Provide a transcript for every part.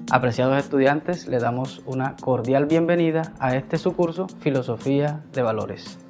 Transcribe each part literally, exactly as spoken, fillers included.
Apreciados estudiantes, les damos una cordial bienvenida a este su curso Filosofía de Valores.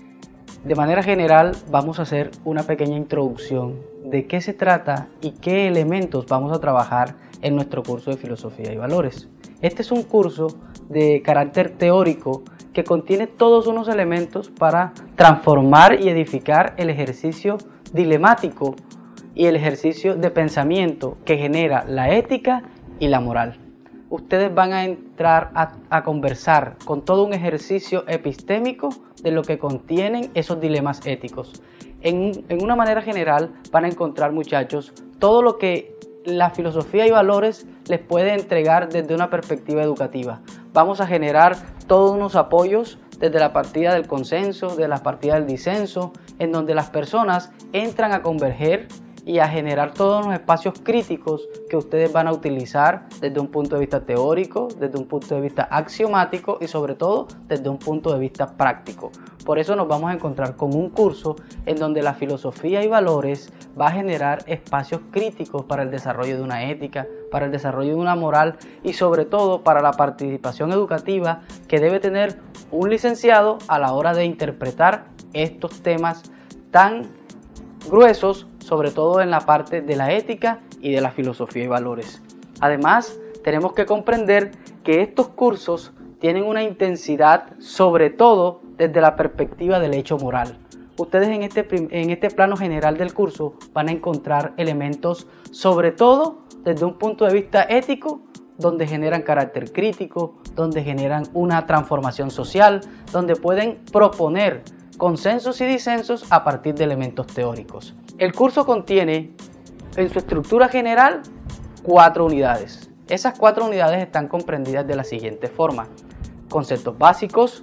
De manera general vamos a hacer una pequeña introducción de qué se trata y qué elementos vamos a trabajar en nuestro curso de Filosofía y Valores. Este es un curso de carácter teórico que contiene todos unos elementos para transformar y edificar el ejercicio dilemático y el ejercicio de pensamiento que genera la ética y la moral. Ustedes van a entrar a, a conversar con todo un ejercicio epistémico de lo que contienen esos dilemas éticos. En, en una manera general van a encontrar, muchachos, todo lo que la filosofía y valores les puede entregar desde una perspectiva educativa. Vamos a generar todos unos apoyos desde la partida del consenso, de la partida del disenso, en donde las personas entran a converger y a generar todos los espacios críticos que ustedes van a utilizar desde un punto de vista teórico, desde un punto de vista axiomático y sobre todo desde un punto de vista práctico. Por eso nos vamos a encontrar con un curso en donde la filosofía y valores va a generar espacios críticos para el desarrollo de una ética, para el desarrollo de una moral y sobre todo para la participación educativa que debe tener un licenciado a la hora de interpretar estos temas tan gruesos, sobre todo en la parte de la ética y de la filosofía y valores. Además, tenemos que comprender que estos cursos tienen una intensidad, sobre todo desde la perspectiva del hecho moral. Ustedes en este, en este plano general del curso van a encontrar elementos, sobre todo desde un punto de vista ético, donde generan carácter crítico, donde generan una transformación social, donde pueden proponer consensos y disensos a partir de elementos teóricos. El curso contiene en su estructura general cuatro unidades. Esas cuatro unidades están comprendidas de la siguiente forma: conceptos básicos,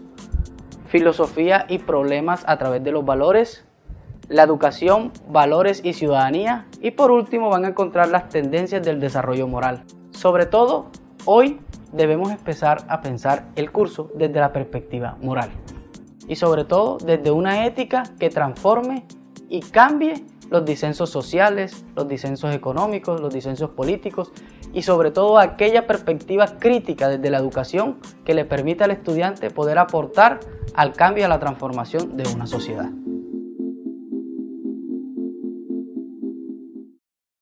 filosofía y problemas a través de los valores, la educación, valores y ciudadanía, y por último van a encontrar las tendencias del desarrollo moral. Sobre todo, hoy debemos empezar a pensar el curso desde la perspectiva moral y sobre todo desde una ética que transforme y cambie los disensos sociales, los disensos económicos, los disensos políticos y sobre todo aquella perspectiva crítica desde la educación que le permita al estudiante poder aportar al cambio y a la transformación de una sociedad.